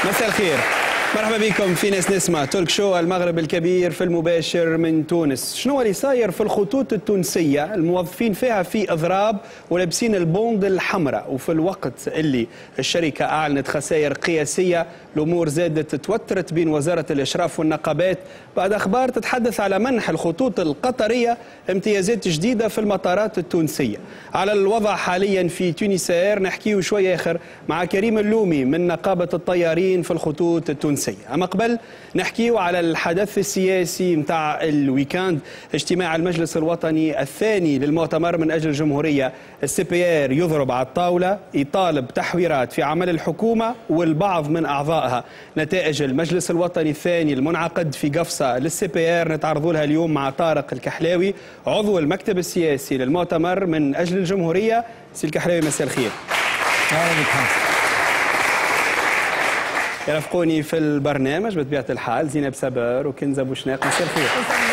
مساء الخير، مرحبا بكم في ناس نسمع ترك شو المغرب الكبير في المباشر من تونس. شنو اللي صاير في الخطوط التونسية؟ الموظفين فيها في إضراب ولابسين البوند الحمراء، وفي الوقت اللي الشركة أعلنت خسائر قياسية الأمور زادت توترت بين وزارة الإشراف والنقابات بعد أخبار تتحدث على منح الخطوط القطرية امتيازات جديدة في المطارات التونسية. على الوضع حاليا في تونسير نحكيه شوية آخر مع كريم اللومي من نقابة الطيارين في الخطوط التونسية. أما قبل نحكيه على الحدث السياسي متاع الويكاند، اجتماع المجلس الوطني الثاني للمؤتمر من أجل الجمهورية. الCPR يضرب على الطاولة، يطالب تحويرات في عمل الحكومة والبعض من أعضائها. نتائج المجلس الوطني الثاني المنعقد في قفصة للCPR نتعرضوا لها اليوم مع طارق الكحلاوي عضو المكتب السياسي للمؤتمر من أجل الجمهورية. سي الكحلاوي مساء الخير. أهلا بك حمزة. يرافقوني في البرنامج بطبيعة الحال زينب سبر وكنزة بوشناق. مساء الخير.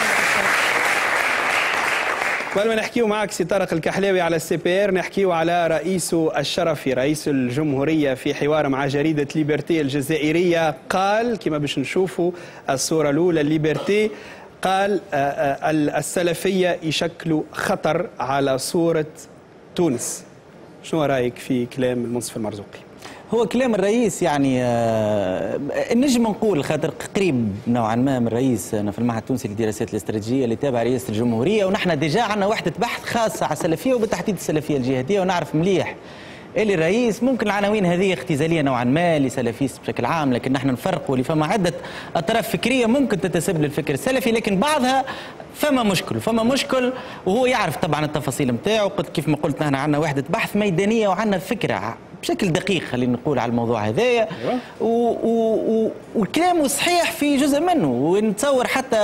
قبل ما نحكيو معك سي طارق الكحلاوي على الCPR نحكيو على رئيسه الشرفي رئيس الجمهورية في حوار مع جريدة ليبرتي الجزائرية قال كما باش نشوفوا الصورة الأولى ليبرتي، قال السلفية يشكلوا خطر على صورة تونس. شنو رأيك في كلام المنصف المرزوقي؟ هو كلام الرئيس يعني نجم نقول خاطر قريب نوعا ما من الرئيس. انا في المعهد التونسي للدراسات الاستراتيجيه اللي تابع رئاسه الجمهوريه، ونحن ديجا عندنا وحده بحث خاصه على السلفيه وبالتحديد السلفيه الجهاديه، ونعرف مليح اللي الرئيس ممكن العناوين هذه اختزاليه نوعا ما لسلفيست بشكل عام، لكن نحن نفرقوا اللي فما عده اطراف فكريه ممكن تتسبب للفكر السلفي، لكن بعضها فما مشكل وهو يعرف طبعا التفاصيل نتاعو. كيف ما قلت نحن عندنا وحده بحث ميدانيه وعندنا فكره بشكل دقيق خلينا نقول على الموضوع هذايا، وكلامه صحيح في جزء منه، ونتصور حتى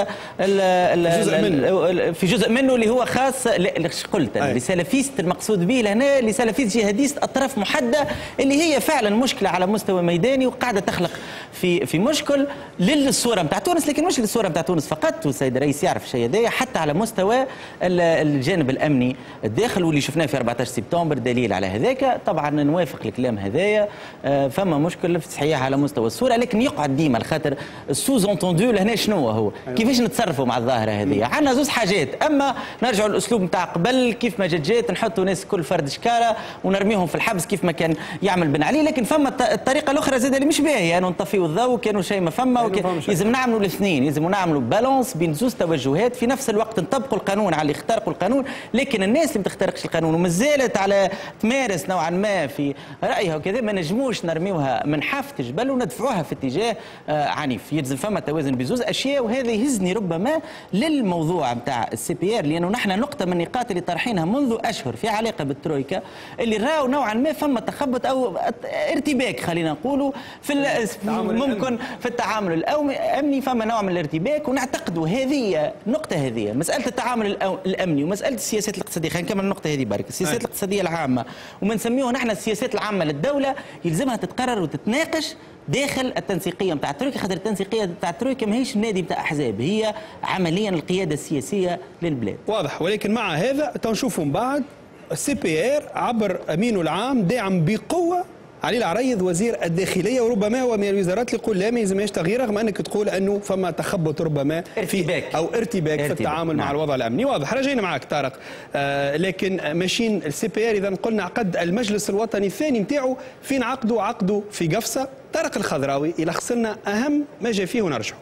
في جزء منه اللي هو خاص قلت لسلفيست المقصود به لهنا لسلفيست جهاديست اطراف محدده اللي هي فعلا مشكله على مستوى ميداني وقاعده تخلق في مشكل للصوره نتاع تونس، لكن مش للصوره نتاع تونس فقط، والسيد الرئيس يعرف الشيء هذايا حتى على مستوى الجانب الامني الداخل، واللي شفناه في 14 سبتمبر دليل على هذاك. طبعا نوافق الكلام هذايا، فما مشكل في تصحيح على مستوى الصوره، لكن يقعد ديما الخاطر السوز اونتوندو لهنا شنو هو؟ كيفاش نتصرفوا مع الظاهره هذه؟ عندنا زوز حاجات، اما نرجعوا للاسلوب نتاع قبل كيف ما جات نحطوا ناس كل فرد شكاره ونرميهم في الحبس كيف ما كان يعمل بن علي، لكن فما الطريقه الاخرى زاد اللي مش باهيه، يعني نطفيوا الضوء كانوا شيء ما فما، لازم نعملوا الاثنين، لازم نعملوا بالانس بين زوز توجهات، في نفس الوقت نطبقوا القانون على اللي اخترقوا القانون، لكن الناس اللي ما تخترقش القانون ومازالت على تمارس نوعا ما في رايها وكذا ما نجموش نرميوها من حافه جبل وندفعوها في اتجاه عنيف. يلزم فما توازن بزوز اشياء، وهذا يهزني ربما للموضوع نتاع الCPR، لانه نحن نقطه من النقاط اللي طرحينها منذ اشهر في علاقه بالترويكا اللي راو نوعا ما فما تخبط او ارتباك خلينا نقولوا ممكن في التعامل الامني، فما نوع من الارتباك، ونعتقدوا هذه النقطه هذه مساله التعامل الامني ومساله السياسات الاقتصاديه. خلينا نكمل النقطه هذه برك. السياسات الاقتصاديه العامه وما نسميوها نحن السياسات العامه للدوله يلزمها تتقرر وتتناقش داخل التنسيقيه نتاع الترويكا، خاطر التنسيقيه نتاع الترويكا ماهيش نادي نتاع احزاب، هي عمليا القياده السياسيه للبلاد. واضح، ولكن مع هذا تنشوفوا من بعد الCPR عبر امينه العام داعم بقوه علي العريض وزير الداخليه، وربما هو من الوزارات اللي يقول لا ما يلزمهاش تغيير، رغم انك تقول انه فما تخبط ربما ارتباك في التعامل مع الوضع الامني. واضح. رجعنا معك طارق، لكن ماشيين الCPR اذا قلنا عقد المجلس الوطني الثاني نتاعو فين عقدوا في قفصه. طارق الخضراوي يلخص لنا اهم ما جاء فيه ونرجعوا.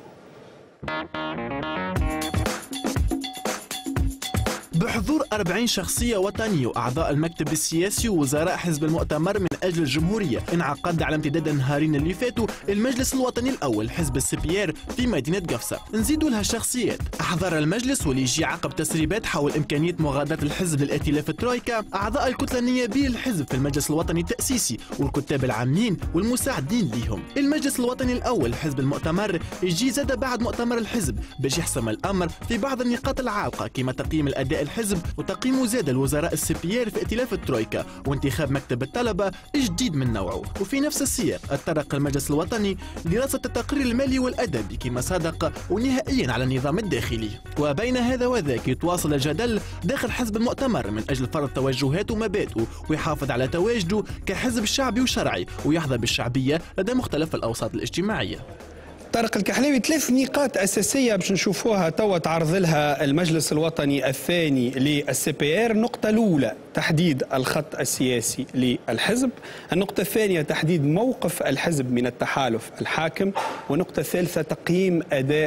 بحضور 40 شخصية وطنية وأعضاء المكتب السياسي ووزراء حزب المؤتمر من أجل الجمهورية، انعقد على امتداد النهارين اللي فاتوا المجلس الوطني الأول حزب الCPR في مدينة قفصة. نزيدوا لها شخصيات أحضر المجلس واللي يجي عقب تسريبات حول إمكانية مغادرة الحزب للائتلاف الترويكا أعضاء الكتلة النيابية للحزب في المجلس الوطني التأسيسي والكتاب العامين والمساعدين لهم. المجلس الوطني الأول حزب المؤتمر يجي زاد بعد مؤتمر الحزب باش يحسم الأمر في بعض النقاط العالقة كما تقييم الأداء الحزب وتقييم زاد الوزراء الCPR في ائتلاف الترويكا وانتخاب مكتب الطلبة جديد من نوعه. وفي نفس السياق اتطرق المجلس الوطني لدراسة التقرير المالي والأدبي كما صادق ونهائيا على النظام الداخلي. وبين هذا وذاك يتواصل الجدل داخل حزب المؤتمر من أجل فرض توجهات ومبادئه ويحافظ على تواجده كحزب شعبي وشرعي ويحظى بالشعبية لدى مختلف الأوساط الاجتماعية. طارق الكحلاوي، 3 نقاط أساسية باش نشوفوها توا تعرض لها المجلس الوطني الثاني للسي بي ار. النقطة الأولى تحديد الخط السياسي للحزب، النقطة الثانية تحديد موقف الحزب من التحالف الحاكم، والنقطة الثالثة تقييم أداء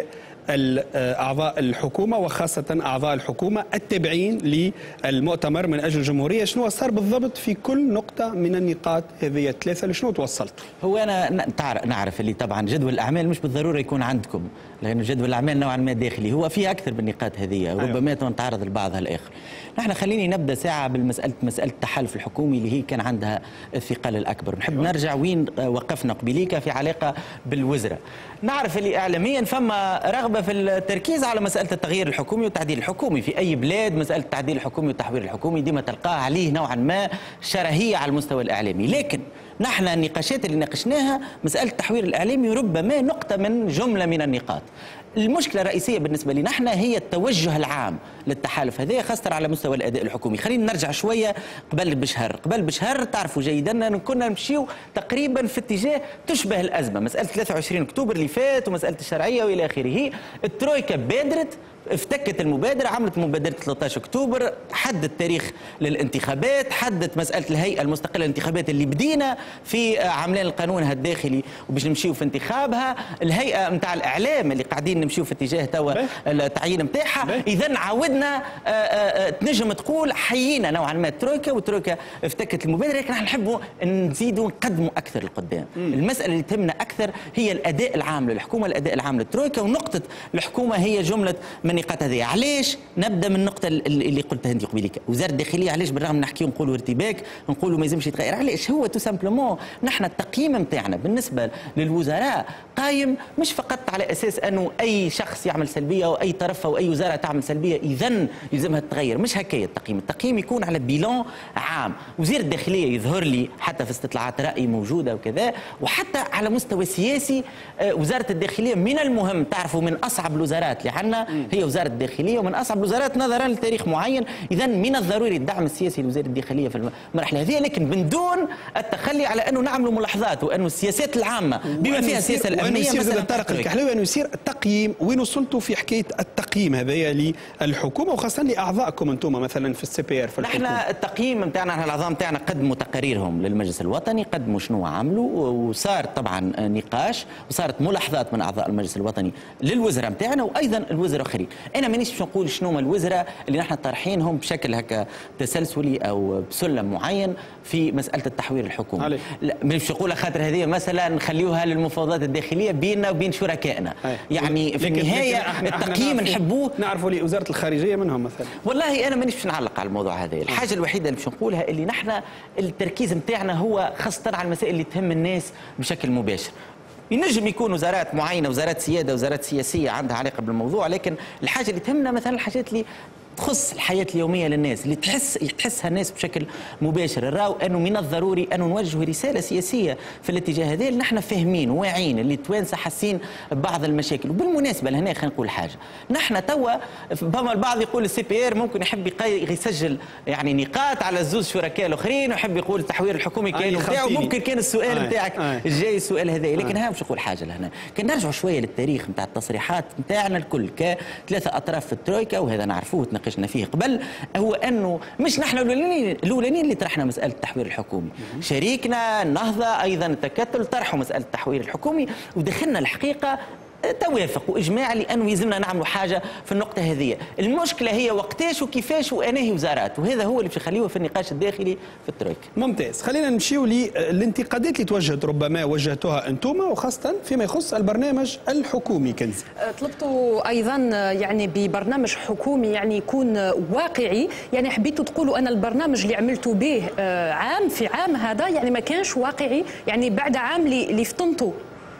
أعضاء الحكومة وخاصة أعضاء الحكومة التابعين للمؤتمر من أجل الجمهورية. شنو صار بالضبط في كل نقطة من النقاط هذه الثلاثة؟ لشنو توصلت؟ هو أنا نعرف اللي طبعا جدول الأعمال مش بالضرورة يكون عندكم، لأن جدول الأعمال نوعا ما داخلي، هو فيه أكثر من النقاط هذه وربما تتعرض لبعضها الآخر. نحن خليني نبدأ ساعة مسألة التحالف الحكومي اللي هي كان عندها الثقل الأكبر. نحب نرجع وين وقفنا قبيليك في علاقة بالوزراء. نعرف اللي إعلاميا فما رغبة في التركيز على مسألة التغيير الحكومي والتعديل الحكومي. في أي بلاد مسألة التعديل الحكومي والتحوير الحكومي ديما تلقاه عليه نوعا ما شرهية على المستوى الإعلامي، لكن نحن النقاشات اللي ناقشناها مسألة التحوير الإعلامي ربما نقطة من جملة من النقاط. المشكلة الرئيسية بالنسبة لي نحن هي التوجه العام للتحالف هذا خاصة على مستوى الأداء الحكومي. خلينا نرجع شوية قبل بشهر تعرفوا جيدا أن كنا نمشيو تقريبا في اتجاه تشبه الأزمة، مسألة 23 أكتوبر اللي فات ومسألة الشرعية وإلى آخره. الترويكا بادرت، افتكت المبادرة، عملت مبادرة 13 أكتوبر، حدت تاريخ للانتخابات، حدت مسألة الهيئة المستقلة للانتخابات اللي بدينا في عملان القانون الداخلي وباش نمشيو في انتخابها، الهيئة نتاع الإعلام اللي قاعدين نمشيو في اتجاه توا التعيين نتاعها. إذا عاودنا تنجم تقول حيينا نوعا ما الترويكا، والترويكا افتكت المبادرة، لكن نحن نحبوا نزيدوا نقدموا أكثر لقدام. المسألة اللي تهمنا أكثر هي الأداء العام للحكومة، الأداء العام للترويكا، ونقطة الحكومة هي جملة من النقاط هذه. علاش نبدا من النقطة اللي قلتها انت قبيلك، وزارة الداخلية علاش بالرغم نحكيو نقولوا ارتباك، نقولوا ما يلزمش يتغير، علاش؟ هو تو سامبلومون نحن التقييم نتاعنا بالنسبة للوزراء قايم مش فقط على اساس انه اي شخص يعمل سلبية او اي طرف او اي وزارة تعمل سلبية اذا يلزمها تتغير، مش هكايا التقييم. التقييم يكون على بيلون عام. وزير الداخلية يظهر لي حتى في استطلاعات رأي موجودة وكذا، وحتى على مستوى سياسي وزارة الداخلية من المهم تعرفوا من اصعب الوزارات اللي عندنا هي وزارة الداخلية، ومن اصعب الوزارات نظرا لتاريخ معين. اذا من الضروري الدعم السياسي لوزارة الداخلية في المرحلة هذه، لكن من دون التخلي على انه نعمل ملاحظات وانه السياسات العامة بما فيها السياسة الامنية مثلا طارق الكحلاوي انه يصير التقييم. وين وصلتوا في حكاية التقييم هذايا للحكومة وخاصة لاعضائكم انتم مثلا في السي بي ار في الحكومة؟ نحن التقييم نتاعنا الاعضاء نتاعنا قدموا تقاريرهم للمجلس الوطني، قدموا شنو عملوا، وصار طبعا نقاش وصارت ملاحظات من اعضاء المجلس الوطني للوزراء نتاعنا وايضا الوزراء الاخرين. انا مانيش باش نقول شنو هما الوزراء اللي نحن طارحينهم بشكل هكا تسلسلي او بسلم معين في مساله التحوير الحكومي. لا مش نقولها خاطر هذه مثلا نخليوها للمفاوضات الداخليه بيننا وبين شركائنا. يعني في النهايه التقييم نحبوه نعرفوا لي وزاره الخارجيه منهم مثلا. والله انا مانيش باش نعلق على الموضوع هذا. الحاجه الوحيده اللي باش نقولها اللي نحن التركيز نتاعنا هو خاصه على المسائل اللي تهم الناس بشكل مباشر. ينجم يكون وزارات معينه، وزارات سياده، وزارات سياسيه عندها علاقه بالموضوع، لكن الحاجه اللي تهمنا مثلا الحاجات اللي تخص الحياة اليومية للناس اللي تحسها الناس بشكل مباشر. راو أنه من الضروري أن نوجه رسالة سياسية في الاتجاه هذا، اللي نحن فاهمين واعيين اللي توانسة حاسين ببعض المشاكل. وبالمناسبة لهنا خلينا نقول حاجة، نحن توا فما البعض يقول السي بي ار ممكن يحب يسجل يعني نقاط على الزوز شركاء الآخرين ويحب يقول التحوير الحكومي كان نتاعو، ممكن كان السؤال نتاعك الجاي السؤال هذا، لكن ها مش نقول حاجة لهنا. كان نرجعوا شوية للتاريخ نتاع التصريحات نتاعنا الكل كثلاثة أطراف في الترويكا، وهذا نعرفوه ناقشنا فيه قبل، هو انه مش نحن الاولانيين اللي طرحنا مساله التحوير الحكومي، شريكنا النهضه ايضا التكتل طرحوا مساله التحوير الحكومي، ودخلنا الحقيقه توافق واجماع لانه يلزمنا نعملوا حاجه في النقطه هذه. المشكله هي وقتاش وكيفاش وانهي وزارات، وهذا هو اللي باش نخليه في النقاش الداخلي في الترويكا. ممتاز. خلينا نمشيو للانتقادات اللي توجهت ربما وجهتوها انتم وخاصه فيما يخص البرنامج الحكومي. كنزي طلبتوا ايضا يعني ببرنامج حكومي يعني يكون واقعي، يعني حبيتوا تقولوا ان البرنامج اللي عملتوا به عام في عام هذا يعني ما كانش واقعي، يعني بعد عام اللي فطنتوا.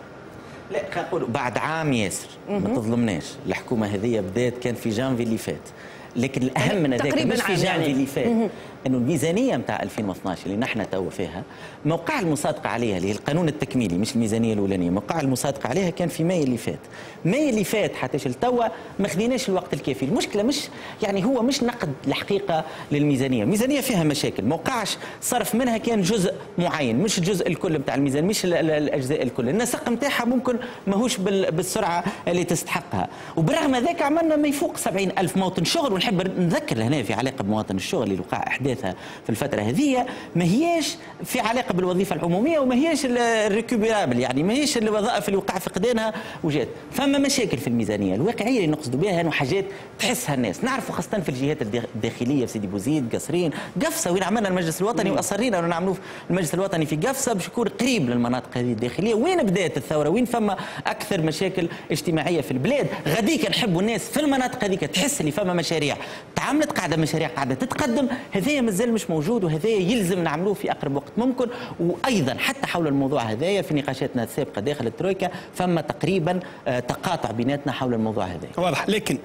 لا خلينا نقول بعد عام ياسر، ما تظلمناش. الحكومه هذه بدات كان في جانفي اللي فات، لكن الاهم من هذاك مش في جانب يعني اللي فات انه الميزانيه نتاع 2012 اللي نحن تو فيها موقع المصادقه عليها اللي هي القانون التكميلي مش الميزانيه الاولانيه، موقع المصادقه عليها كان في ماي اللي فات. ماي اللي فات حتى لتوا ما خديناش الوقت الكافي. المشكله مش يعني هو مش نقد الحقيقه للميزانيه، الميزانيه فيها مشاكل، موقعش صرف منها كان جزء معين مش الجزء الكل نتاع الميزانيه، مش الاجزاء الكل، النسق نتاعها ممكن ماهوش بالسرعه اللي تستحقها. وبرغم ذلك عملنا ما يفوق 70,000 موطن شغل. ونحب نذكر هنا في علاقه بمواطن الشغل اللي وقع احداثها في الفتره هذه ما هياش في علاقه بالوظيفه العموميه وما هياش الريكوبيرابل، يعني ما هيش الوظائف اللي وقع فقدانها وجات. فما مشاكل في الميزانيه الواقعيه اللي نقصدوا بها انه حاجات تحسها الناس، نعرفوا خاصه في الجهات الداخليه في سيدي بوزيد، قصرين، قفصه، وين عملنا المجلس الوطني واصرينا انه نعملوه المجلس الوطني في قفصه باش يكون قريب للمناطق هذه الداخليه، وين بدات الثوره، وين فما اكثر مشاكل اجتماعيه في البلاد. غاديك نحبوا الناس في المناطق هذيك تحس اللي فما مشاريع تعملت، قاعده مشاريع قاعده تتقدم، هذايا مازال مش موجود، وهذايا يلزم نعملوه في اقرب وقت ممكن. وايضا حتى حول الموضوع هذايا في نقاشاتنا السابقه داخل الترويكا فما تقريبا تقاطع بيناتنا حول الموضوع هذا. واضح. لكن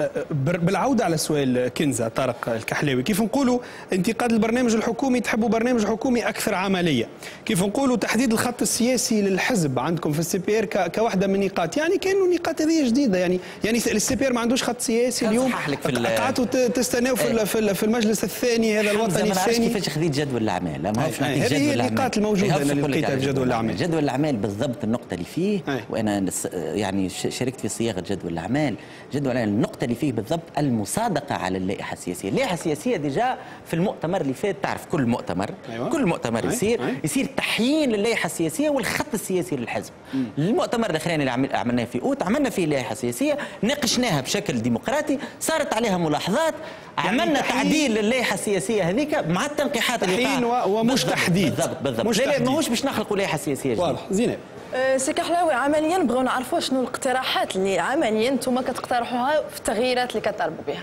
بالعوده على سؤال كنزه طارق الكحلاوي، كيف نقولوا انتقاد البرنامج الحكومي تحبوا برنامج حكومي اكثر عمليه، كيف نقولوا تحديد الخط السياسي للحزب عندكم في السي بي ار كواحده من النقاط، يعني كانوا النقاط هذه جديده، يعني السي بي ار ما عندوش خط سياسي اليوم، قعدتوا تستناوا في المجلس الثاني هذا الوطني الثاني. كيفاش خديت جدول الاعمال؟ ما هوش هذه هي النقاط الموجوده اللي لقيتها في جدول الاعمال. جدول الاعمال بالضبط النقطه اللي فيه، وانا يعني شاركت في صياغه جدول الاعمال. جدول الاعمال النقطه اللي فيه بالضبط المصادقه على اللائحه السياسيه. اللائحه السياسيه ديجا في المؤتمر اللي فات، تعرف كل مؤتمر كل مؤتمر يصير تحيين للائحه السياسيه والخط السياسي للحزب. المؤتمر الاخراني اللي عملناه في اوت عملنا فيه اللائحه السياسيه، ناقشناها بشكل ديمقراطي، صارت عليها ملاحظات، عملنا تعديل للائحه السياسيه هذيك مع التنقيحات اللي تحيين ومش تحديد. بالضبط. لا ماهوش باش نخلقوا لائحه سياسيه جديده. واضح. زينب. سي كحلاوي، عمليا نبغيو نعرفوا شنو الاقتراحات اللي عمليا انتم كتقترحوها في التغييرات اللي كتطالبوا بها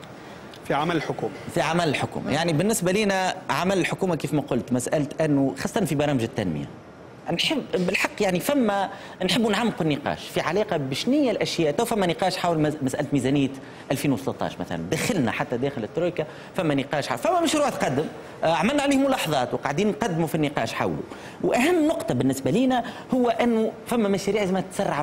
في عمل الحكومه. في عمل الحكومه، يعني بالنسبه لنا عمل الحكومه كيف ما قلت مساله انه خاصه في برامج التنميه نحب بالحق يعني فما نحبوا نعمقوا النقاش في علاقه بشنية الاشياء. تو فما نقاش حول مساله ميزانيه 2013 مثلا، دخلنا حتى داخل الترويكا فما نقاش فما مشروع تقدم عملنا عليه ملاحظات وقاعدين نقدموا في النقاش حوله. واهم نقطه بالنسبه لنا هو انه فما مشاريع لازم تسرع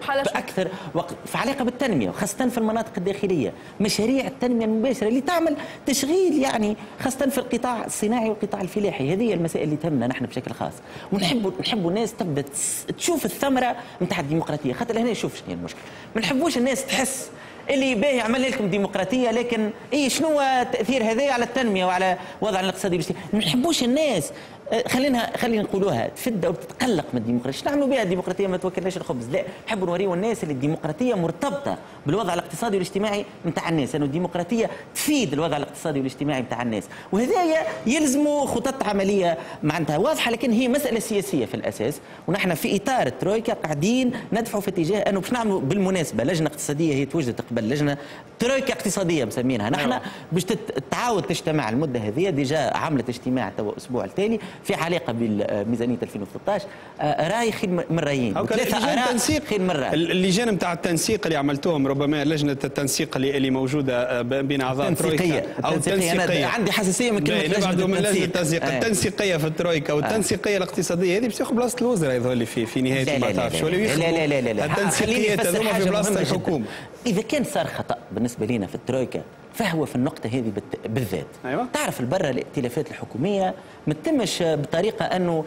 باكثر وقت في علاقه بالتنميه وخاصه في المناطق الداخليه، مشاريع التنميه المباشره اللي تعمل تشغيل يعني خاصه في القطاع الصناعي والقطاع الفلاحي. هذه المسائل اللي تهمنا نحن بشكل خاص، ونحبوا الناس تبدا تشوف الثمره نتاع الديمقراطيه. خاطر هنا شوف شنو المشكله، ما نحبوش الناس تحس اللي باهي عمل لكم ديمقراطيه لكن شنو هو تاثير هذا على التنميه وعلى وضع الاقتصادي والاجتماعي. ما نحبوش الناس خلينا نقولوها تفد او تتقلق من الديمقراطيه. نعملوا بها الديمقراطيه ما توكلناش الخبز، لا نحبوا نوريوا الناس اللي الديمقراطيه مرتبطه بالوضع الاقتصادي والاجتماعي نتاع الناس، انه الديمقراطيه تفيد الوضع الاقتصادي والاجتماعي نتاع الناس، وهذايا يلزموا خطط عمليه معناتها واضحه. لكن هي مساله سياسيه في الاساس، ونحن في اطار الترويكا قاعدين ندفعوا في اتجاه انه باش نعملوا بالمناسبه لجنه اقتصاديه هي توجدت قبل، لجنه ترويكا اقتصاديه مسمينها نحن، باش تعاود تجتمع المده هذه. ديجا عملت اجتماع تو الاسبوع التالي في علاقه بالميزانيه 2013 راي خير من رايين وثلاثه اراء خير من راي. اللجان نتاع التنسيق اللي عملتوهم ربما لجنه التنسيق اللي موجوده بين اعضاء الترويكا او التنسيقيه. عندي حساسيه من كلمه لجنه التنسيق. التنسيقيه في الترويكا والتنسيقيه الاقتصاديه هذه باش تاخذ بلاصه الوزراء يظل في نهايه المطاف. شو اللي لا التنسيقيات هذوما في بلاصه الحكومه. اذا كان صار خطا بالنسبه لنا في الترويكا فهو في النقطة هذه بالذات. تعرف البرة الائتلافات الحكومية ما تتمش بطريقة أنه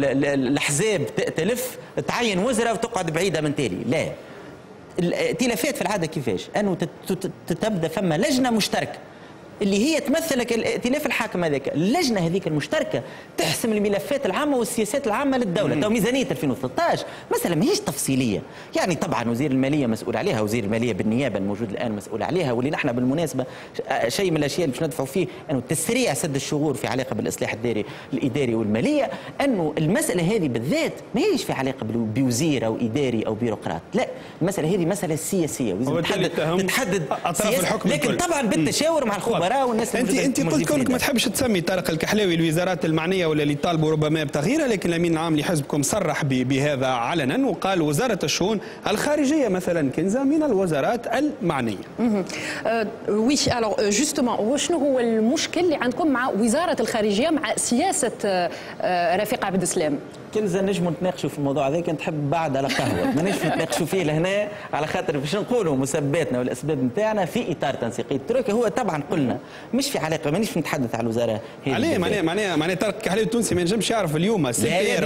الأحزاب تلف تعين وزراء وتقعد بعيدة من تالي، لا. الائتلافات في العادة كيفاش؟ أنه تبدأ فما لجنة مشتركة اللي هي تمثلك الائتلاف الحاكم هذاك، اللجنه هذيك المشتركه تحسم الملفات العامه والسياسات العامه للدوله. تو ميزانيه 2013 مثلا ماهيش تفصيليه، يعني طبعا وزير الماليه مسؤول عليها، وزير الماليه بالنيابه الموجود الان مسؤول عليها، واللي نحن بالمناسبه شيء من الاشياء اللي باش ندفعوا فيه انه تسريع سد الشغور في علاقه بالاصلاح الاداري والماليه، انه المساله هذه بالذات ماهيش في علاقه بوزير او اداري او بيروقراط، لا المساله هذه مساله سياسيه ولازم تتحدد أطراف الحكم لكن الكل. طبعا بالتشاور مع الخبراء الوزراء والناس انت قلت كونك ما تحبش تسمي طارق الكحلاوي الوزارات المعنيه ولا اللي طالبوا ربما بتغييرها، لكن الامين العام لحزبكم صرح بهذا علنا وقال وزاره الشؤون الخارجيه مثلا كنزه من الوزارات المعنيه. وي الوغ جوستومون وشنو هو المشكل اللي عندكم مع وزاره الخارجيه مع سياسه رفيق عبد السلام؟ كنزه نجموا نتناقشوا في الموضوع هذا كان تحب بعد على قهوه، مانيش نتناقشوا فيه لهنا على خاطر باش نقولوا مسباتنا والاسباب نتاعنا في اطار تنسيقيه الترويكا. هو طبعا قلنا مش في علاقه، مانيش نتحدث على الوزاره عليه معناها طارق الكحلاوي التونسي ما ينجمش يعرف اليوم السي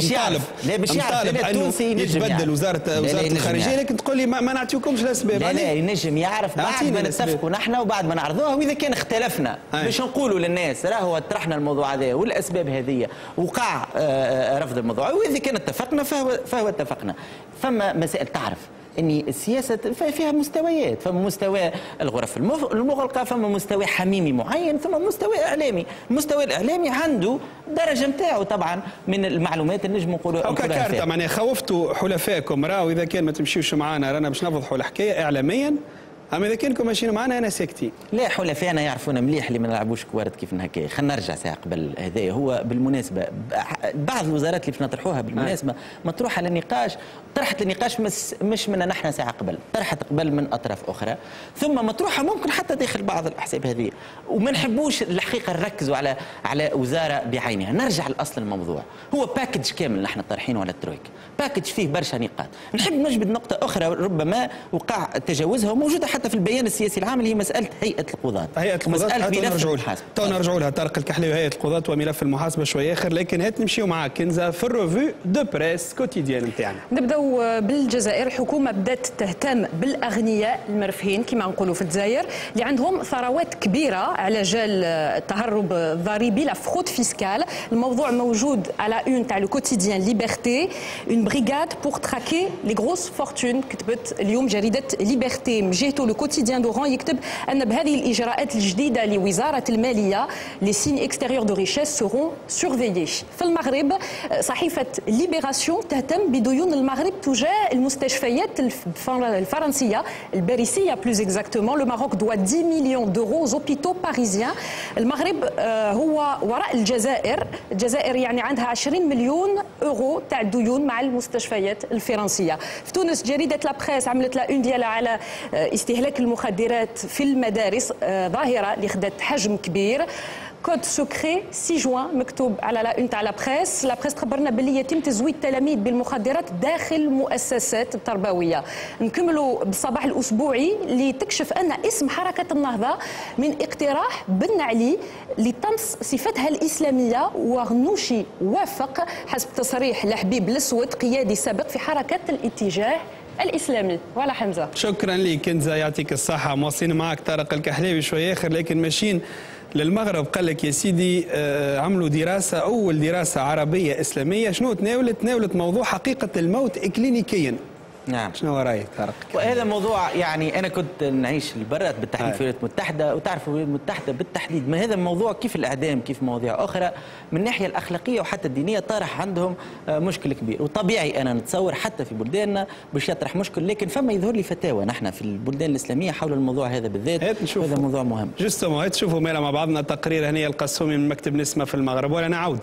مطالب انه يتبدل وزاره الخارجيه، لكن تقول لي ما نعطيوكمش الاسباب. لا ينجم يعرف بعد ما نتفقوا نحن وبعد ما نعرضوها، واذا كان اختلفنا باش نقولوا للناس راهو طرحنا الموضوع هذا والاسباب هذه وقع رفض الموضوع، وإذا كان اتفقنا فهو اتفقنا. فما مسائل تعرف أن السياسة فيها مستويات، فما مستوى الغرف المغلقة، فما مستوى حميمي معين، ثم مستوى إعلامي. المستوى الإعلامي عنده درجة نتاعو طبعا من المعلومات اللي نجم نقولوا أو كارثة. معناها خوفتوا حلفائكم راهو إذا كان ما تمشيوش معنا رانا باش نفضحوا الحكاية إعلاميا، اما اذا كانكم ماشيين معنا انا ساكتين. لا حلفائنا يعرفونا مليح اللي ما نلعبوش كوارت كيف هكايا. خلينا نرجع ساعه قبل هذايا. هو بالمناسبه بعض الوزارات اللي باش نطرحوها بالمناسبه مطروحه للنقاش، طرحت للنقاش مش من نحن ساعه قبل، طرحت قبل من اطراف اخرى، ثم مطروحه ممكن حتى داخل بعض الاحزاب هذه، وما نحبوش الحقيقه نركزوا على وزاره بعينها. نرجع لاصل الموضوع، هو باكج كامل نحن طارحينه على الترويكا، باكج فيه برشا نقاط. نحب نجبد نقطه اخرى ربما وقع تجاوزها وموجوده حتى في البيان السياسي العام اللي هي مساله هيئه القضاة. مساله ملف المحاسبه. تو نرجعوا لها طارق الكحلاوي هيئه القضاة وملف المحاسبه شويه اخر، لكن هات نمشيو معاك كنزه في الريفو دو بريس كوتيديان نتاعنا. نبداو بالجزائر. الحكومه بدات تهتم بالاغنياء المرفهين كما نقولوا في الجزائر اللي عندهم ثروات كبيره على جال التهرب الضريبي، لا فرود فيسكال. الموضوع موجود على اون تاع لو كوتيديان ليبرتي، اون بريغاد بور تراكي لي غروس فورتون. كتبت اليوم جريده ليبرتي من جهته لو كوتيديان دوران يكتب أن بهذه الإجراءات الجديدة لوزارة المالية les signes extérieurs de richesse seront surveillés. في المغرب صحيفة ليبراسيون تهتم بديون المغرب تجاه المستشفيات الفرنسية الباريسية plus exactement. Le Maroc doit 10 millions d'euros aux hôpitaux parisiens. المغرب هو وراء الجزائر. الجزائر يعني عندها 20 مليون اورو تاع الديون مع المستشفيات الفرنسية. في تونس جريدة لا بريس عملت لا اون ديالها على استهلاك المخدرات في المدارس، ظاهرة اللي خدت حجم كبير. كود سكري 6 جوان مكتوب على لا اون تاع لا بريس. لا بريس تخبرنا باللي يتم تزويد التلاميذ بالمخدرات داخل المؤسسات التربويه. نكملوا بالصباح الاسبوعي اللي تكشف ان اسم حركه النهضه من اقتراح بن علي لطمس صفتها الاسلاميه، وغنوشي وافق حسب تصريح لحبيب الاسود قيادي سابق في حركه الاتجاه الاسلامي. ولا حمزه. شكرا لك كنزه يعطيك الصحه. مواصلين معك طارق الكحلاوي شويه اخر، لكن ماشيين للمغرب. قال لك يا سيدي عملوا دراسه، اول دراسه عربيه اسلاميه. شنو تناولت موضوع حقيقه الموت اكلينيكيا. نعم. شنو رايك طارق؟ وهذا موضوع يعني انا كنت نعيش البرات بالتحديد في الولايات المتحده، وتعرفوا الولايات المتحده بالتحديد ما هذا الموضوع كيف الاعدام كيف مواضيع اخرى من الناحيه الاخلاقيه وحتى الدينيه طارح عندهم مشكل كبير، وطبيعي انا نتصور حتى في بلداننا باش يطرح مشكل، لكن فما يظهر لي فتاوى نحن في البلدان الاسلاميه حول الموضوع هذا بالذات. هذا موضوع مهم. جوستومون هات نشوفوا مع بعضنا تقرير هنيه القسومي من مكتب نسمه في المغرب. ولا نعود.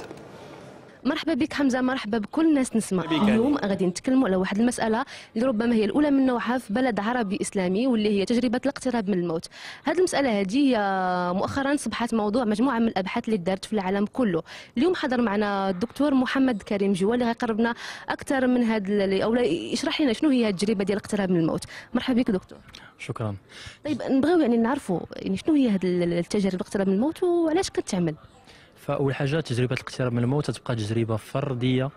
مرحبا بك حمزه، مرحبا بكل الناس نسمع. اليوم غادي نتكلموا على واحد المساله اللي ربما هي الاولى من نوعها في بلد عربي اسلامي، واللي هي تجربه الاقتراب من الموت. هذه المساله هذه مؤخرا صبحت موضوع مجموعه من الابحاث اللي دارت في العالم كله. اليوم حضر معنا الدكتور محمد كريم جوا اللي غيقربنا اكثر من هذا او يشرح لنا شنو هي التجربه ديال الاقتراب من الموت. مرحبا بك دكتور. شكرا. طيب نبغيو يعني نعرفوا يعني شنو هي هذه التجارب الاقتراب من الموت وعلاش كتعمل؟ فأول حاجة تجربة الاقتراب من الموت تبقى تجربة فردية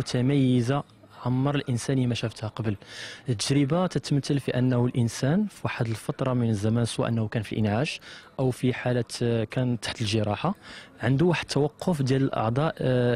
متميزة عمر الإنسان ما شافتها قبل. التجربة تتمثل في أنه الإنسان في واحد الفترة من الزمان، سواء أنه كان في الإنعاش أو في حالة كان تحت الجراحة، عنده واحد التوقف ديال أعضاء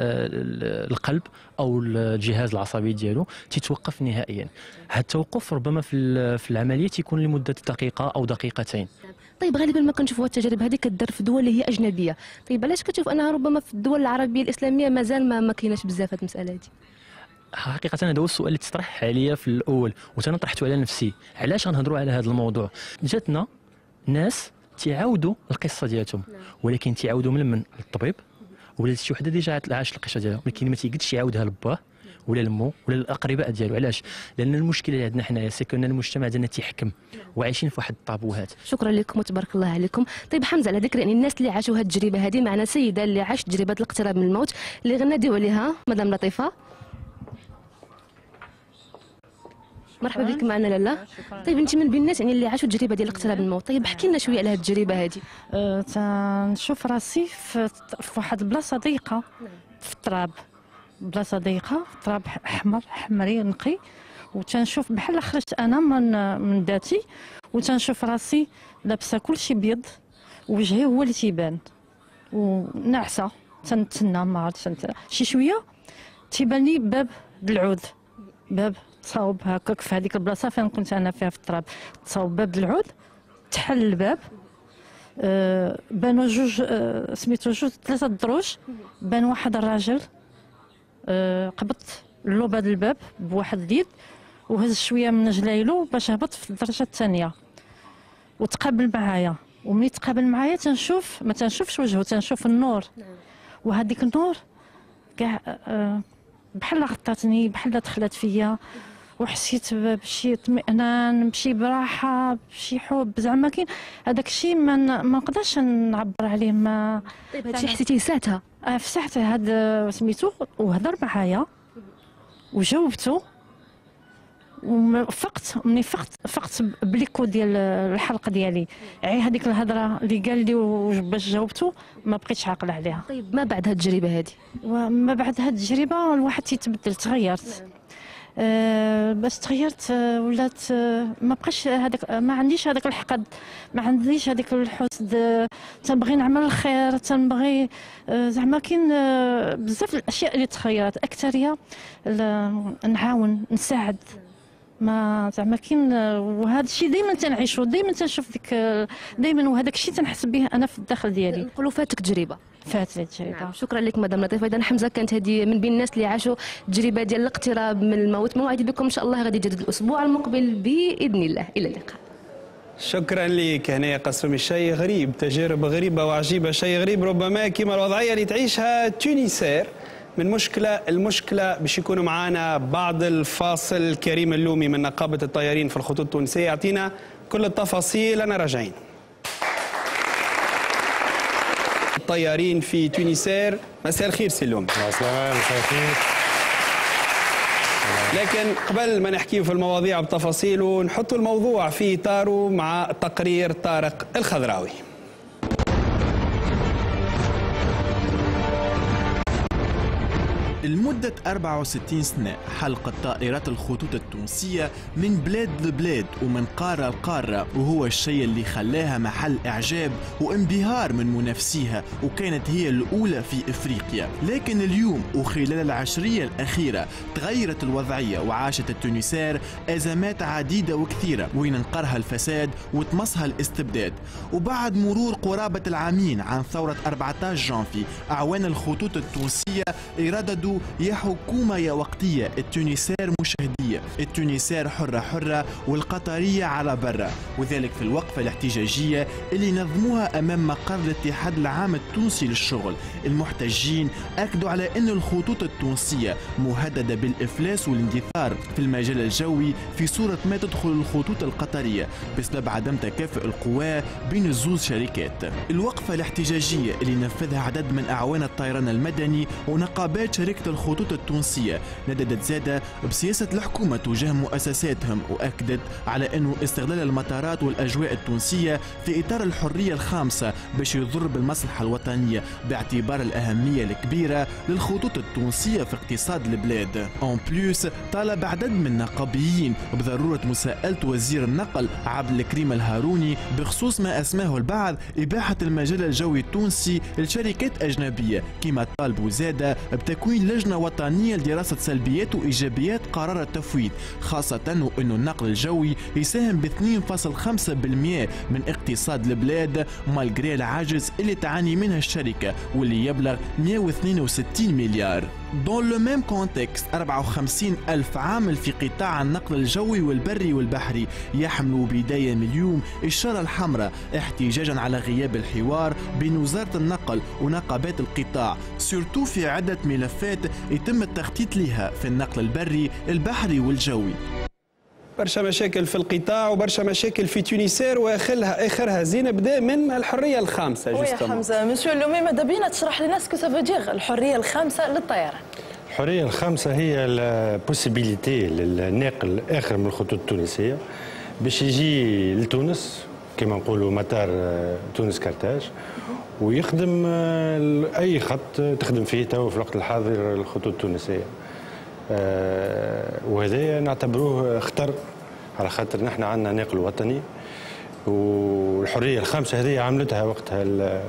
القلب أو الجهاز العصبي ديالو تيتوقف نهائيا. هذا التوقف ربما في العملية تيكون لمدة دقيقة أو دقيقتين. طيب غالبا ما كنشوفوا التجارب هذه كدار في دول اللي هي اجنبيه، طيب علاش كتشوف انها ربما في الدول العربيه الاسلاميه مازال ما كايناش بزاف هذه المساله هذه؟ حقيقة هذا هو السؤال اللي تطرح عليا في الأول وأنا طرحته على نفسي. علاش غنهضروا على هذا الموضوع؟ جاتنا ناس تعاودوا القصه ديالهم، ولكن تعاودوا من الطبيب ولا شي وحده ديجا عاشت القصه ديالها، ولكن ما تيقدش يعاودها لباه ولا لمو ولا الاقرباء ديالو. علاش؟ لان المشكله اللي عندنا حنايا سي كون المجتمع ديالنا تيحكم وعايشين في واحد الطابوهات. شكرا لكم وتبارك الله عليكم. طيب حمزه، على ذكر يعني الناس اللي عاشوا هذه التجربه هذه، معنا سيده اللي عاشت تجربه الاقتراب من الموت اللي غناديو عليها مدام لطيفه. مرحبا بك معنا لالا. طيب انت من بين الناس يعني اللي عاشوا التجربه ديال الاقتراب من الموت، طيب احكي لنا شويه على هذه التجربه هذه. تنشوف راسي في واحد البلاصه ضيقه في التراب، بلاصه ضيقه في التراب حمري نقي، وتنشوف بحال خرجت انا من ذاتي، وتنشوف راسي لابسه كلشي بيض، وجهي هو اللي تيبان وناعسه. تنتسنى ما عرفتش شي شويه تيبان لي باب العود، باب تصاوب هكاك في هذيك البلاصه فين كنت انا فيها في التراب، تصاوب باب العود، تحل الباب، بانوا جوج سميتو جوج 3 دروج، بان واحد الراجل قبضت اللوبه ديال الباب بواحد اليد وهز شويه من رجليلو باش هبط في الدرجه الثانيه وتقابل معايا. وملي تقابل معايا تنشوف، ما تنشوفش وجهه، تنشوف النور، وهذيك النور كاع بحال غطاتني، بحال دخلت فيا، وحسيت بشي اطمئنان، بشي براحه، بشي حب. زعما كاين هذاك الشيء ما نقدرش نعبر عليه. ما طيب هادشي حسيتيه ساعتها؟ في ساعتها هذا سميتو، وهضر معايا وجاوبته، وفقت مني فقت بليكو ديال الحلقه ديالي. هذيك الهضره اللي قال لي باش جاوبته ما بقيتش عاقله عليها. طيب ما بعد هذه التجربه هذه؟ وما بعد هذه التجربه الواحد تيتبدل، تغيرت. بس تغيرت، ولات ما بقاش هذاك، ما عنديش هذاك الحقد، ما عنديش هذاك الحسد، تنبغي نعمل الخير، تنبغي زعما كاين بزاف الاشياء اللي تغيرت. اكثريه نعاون نساعد، ما زعما كاين. وهذا الشيء دائما تنعيشو، دائما تنشوف ديك دائما، وهذاك الشيء تنحس به انا في الداخل ديالي. نقولوا فاتك تجربه. فاتت التجربه. نعم. شكرا لك مدام لطيفه. اذا حمزه كانت هذه من بين الناس اللي عاشوا التجربه ديال الاقتراب من الموت. موعدي بكم ان شاء الله غادي يجدد الاسبوع المقبل باذن الله. الى اللقاء. شكرا لك. هنا قسم الشيء غريب، تجارب غريبه وعجيبه، شيء غريب ربما كما الوضعيه اللي تعيشها تونسير من المشكله باش يكونوا معنا بعد الفاصل. كريم اللومي من نقابه الطيارين في الخطوط التونسيه يعطينا كل التفاصيل. انا راجعين. الطيارين في تونسير، مساء الخير سي اللومي. مساء الخير. لكن قبل ما نحكي في المواضيع بتفاصيله نحط الموضوع في اطاره مع تقرير طارق الخضراوي. لمدة 64 سنة حلقت طائرات الخطوط التونسية من بلاد لبلاد ومن قارة لقارة، وهو الشيء اللي خلاها محل إعجاب وانبهار من منافسيها، وكانت هي الأولى في إفريقيا. لكن اليوم وخلال العشرية الأخيرة تغيرت الوضعية، وعاشت التونسير أزمات عديدة وكثيرة وين انقرها الفساد وتمصها الاستبداد. وبعد مرور قرابة العامين عن ثورة 14 جانفي، أعوان الخطوط التونسية يرددوا يا حكومة يا وقتية، التونسير مشاهدية، التونسير حرة حرة والقطرية على برا، وذلك في الوقفة الاحتجاجية اللي نظموها أمام مقر الاتحاد العام التونسي للشغل. المحتجين أكدوا على أن الخطوط التونسية مهددة بالإفلاس والاندثار في المجال الجوي في صورة ما تدخل الخطوط القطرية بسبب عدم تكافؤ القوى بين الزوز شركات. الوقفة الاحتجاجية اللي نفذها عدد من أعوان الطيران المدني ونقابات شركة الخطوط التونسية نددت زادة بسياسة الحكومة تجاه مؤسساتهم، وأكدت على أنه استغلال المطارات والأجواء التونسية في إطار الحرية الخامسة باش يضر بالمصلحة الوطنية باعتبار الأهمية الكبيرة للخطوط التونسية في اقتصاد البلاد. أون بلوس طالب عدد من النقابيين بضرورة مساءلة وزير النقل عبد الكريم الهاروني بخصوص ما أسماه البعض إباحة المجال الجوي التونسي لشركات أجنبية، كما طالبوا زادة بتكوين لجنة وطنية لدراسة سلبيات وإيجابيات قرار التفويض، خاصة وأن النقل الجوي يساهم ب 2.5% من اقتصاد البلاد مالغري العجز اللي تعاني منها الشركة واللي يبلغ 162 مليار. دون لو ميم كونتكست 54 ألف عامل في قطاع النقل الجوي والبري والبحري يحملوا بداية من اليوم الشارة الحمراء احتجاجا على غياب الحوار بين وزارة النقل ونقابات القطاع سورتو في عدة ملفات يتم التخطيط لها في النقل البري البحري والجوي. برشا مشاكل في القطاع وبرشا مشاكل في تونسير واخرها زينه بدا من الحريه الخامسه. وي حمزه مسيو اللومي ماذا بينا تشرح لنا سكو سافو دير الحريه الخامسه للطيران. الحريه الخامسه هي البوسيبيليتي للناقل اخر من الخطوط التونسيه باش يجي لتونس كما نقولوا مطار تونس كرتاج ويخدم اي خط تخدم فيه تو في الوقت الحاضر الخطوط التونسيه. وهذا نعتبروه خطر على خاطر نحن عندنا ناقل وطني والحريه الخامسه هذه عملتها وقتها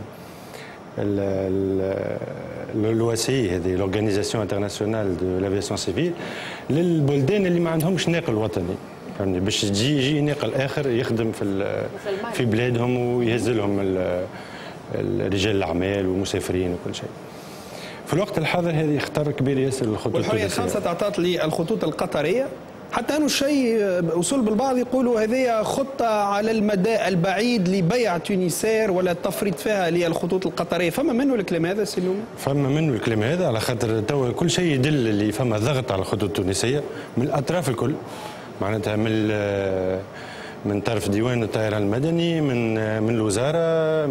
الوسي هذه لورغانيزاسيون انترناسيونال دو لافياسيون سيفيل للبلدان اللي ما عندهمش ناقل وطني يعني باش يجي ناقل اخر يخدم في بلادهم ويهز لهم رجال الاعمال والمسافرين وكل شيء. في الوقت الحاضر هذه خطر كبير ياسر للخطوط والحريه الخامسه تعطات للخطوط القطريه حتى انه الشيء وصل بالبعض يقولوا هذه خطه على المدى البعيد لبيع تونسير ولا التفريط فيها للخطوط القطريه. فما منه الكلام هذا سي لومي؟ فما منه الكلام هذا على خاطر توا كل شيء يدل اللي فما ضغط على الخطوط التونسيه من الاطراف الكل معناتها من طرف ديوان الطيران المدني من الوزاره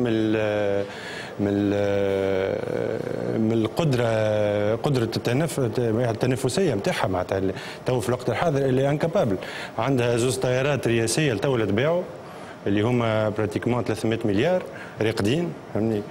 من قدره التنافسيه نتاعها معناتها تو في الوقت الحاضر اللي انكابابل عندها زوز طيارات رئاسيه تو تبيعوا اللي هما براتيكمون 300 مليار راقدين فهمني